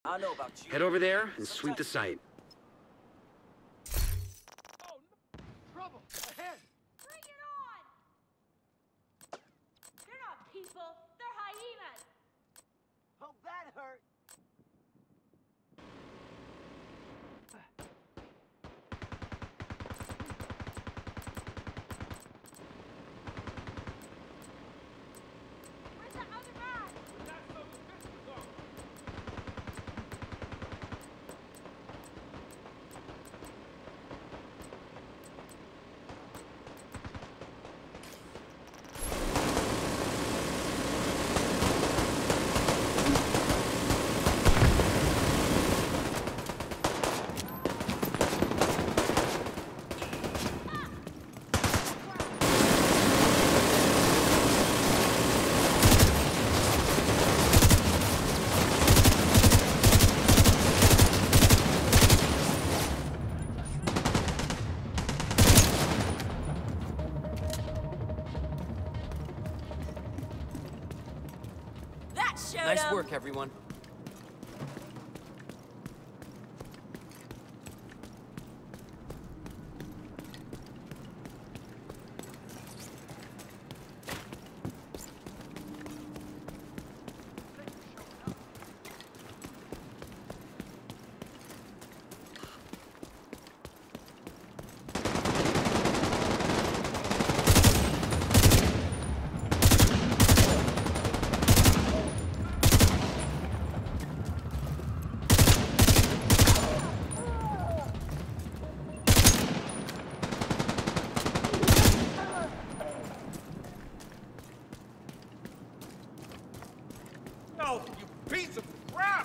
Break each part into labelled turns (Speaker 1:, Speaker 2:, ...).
Speaker 1: I know about you.
Speaker 2: Head over there and sweep the site.
Speaker 3: Oh, no. Trouble! Ahead!
Speaker 4: Bring it on! They're not people, they're hyenas!
Speaker 1: Oh, that hurt.
Speaker 4: Where's the other man?
Speaker 3: That's so suspicious, though.
Speaker 4: That showed
Speaker 1: Nice
Speaker 4: 'em.
Speaker 1: work, everyone.
Speaker 3: No, you piece of crap!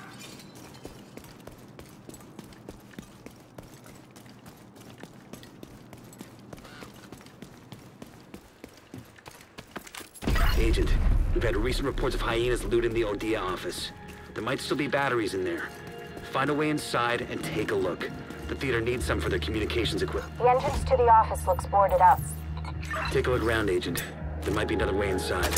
Speaker 2: Agent, we've had recent reports of hyenas looting the Odia office. There might still be batteries in there. Find a way inside and take a look. The theater needs some for their communications equipment.
Speaker 5: The entrance to the office looks boarded up.
Speaker 2: Take a look around, Agent. There might be another way inside.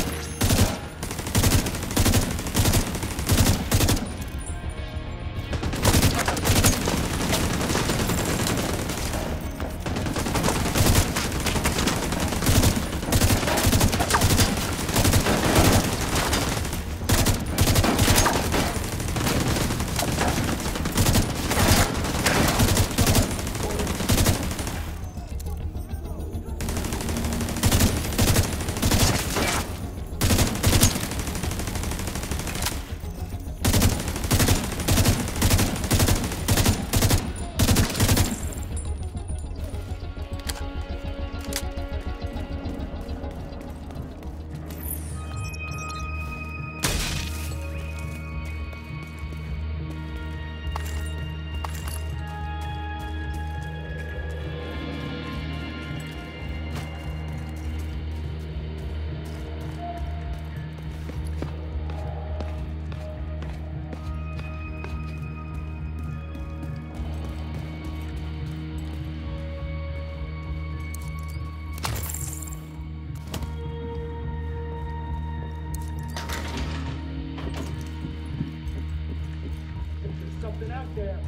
Speaker 3: There's something out there.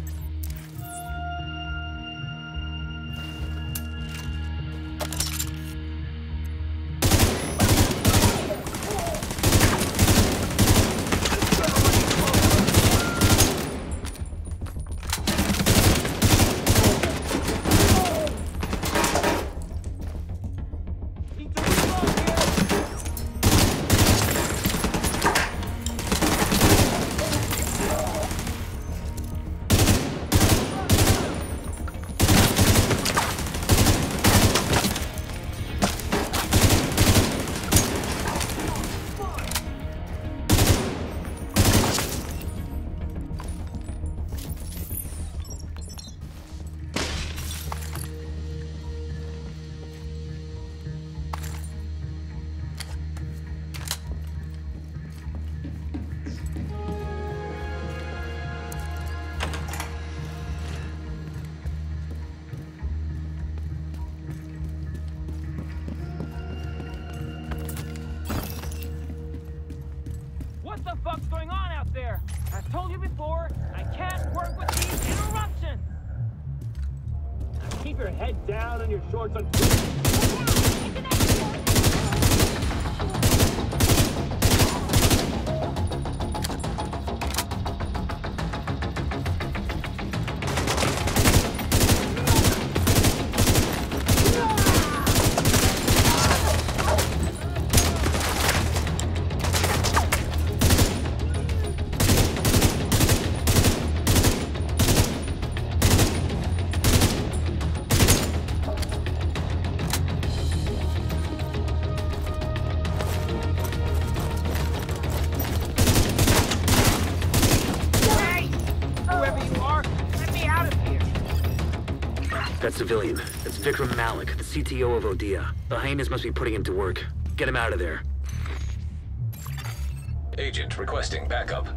Speaker 3: Need to reload here. told you before, I can't work with these interruptions! Now keep your head down and your shorts on.
Speaker 2: That civilian. That's Vikram Malik, the CTO of Odia. The hyenas must be putting him to work. Get him out of there.
Speaker 6: Agent requesting backup.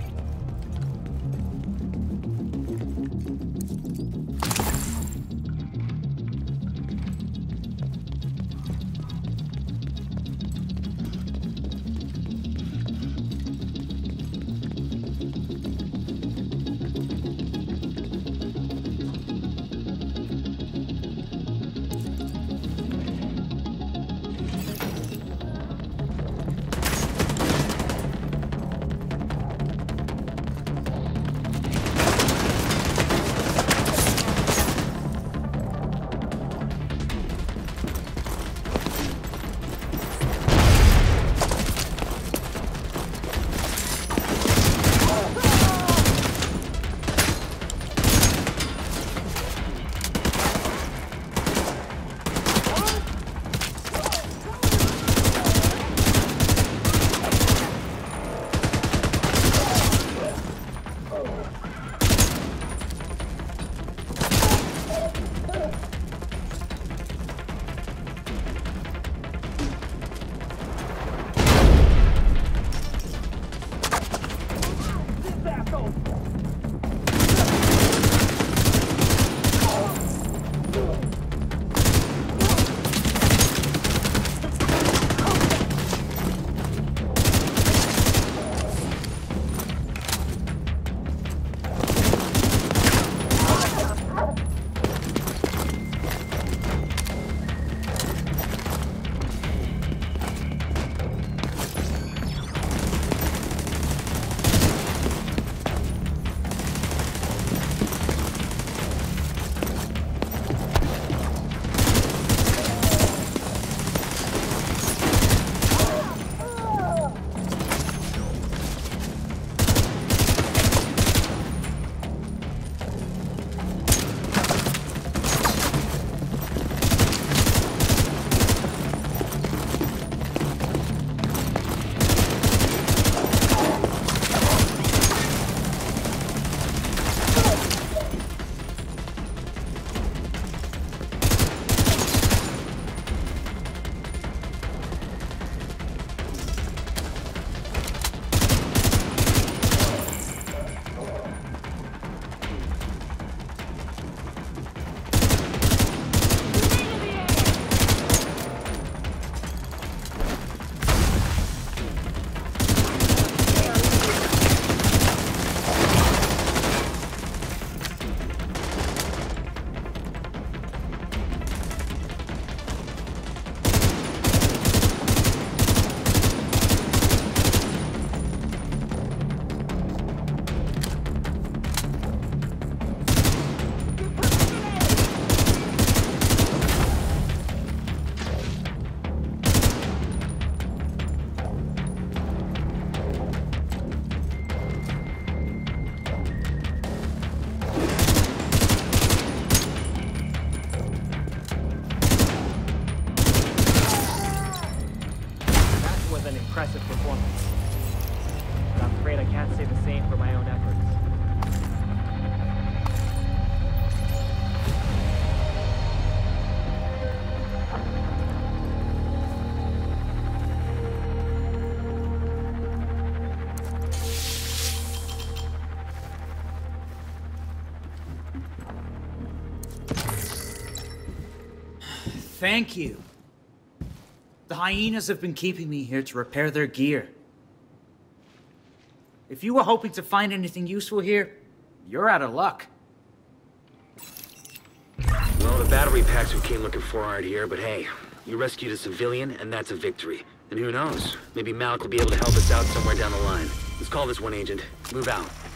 Speaker 7: impressive performance. But I'm afraid I can't say the same for my own efforts.
Speaker 8: Thank you. The hyenas have been keeping me here to repair their gear. If you were hoping to find anything useful here, you're out of luck.
Speaker 2: Well, the battery packs we came looking for aren't here, but hey, you rescued a civilian, and that's a victory. And who knows, maybe Malik will be able to help us out somewhere down the line. Let's call this one, Agent. Move out.